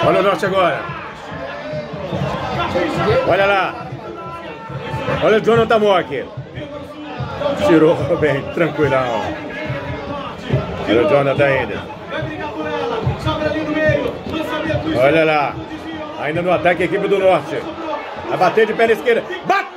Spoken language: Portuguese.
Olha o norte agora. Olha lá. Olha o Jonathan MOC. Tirou bem, tranquilão. Olha o Jonathan ainda. Olha lá. Ainda no ataque a equipe do norte. Vai bater de pé na esquerda. Bate!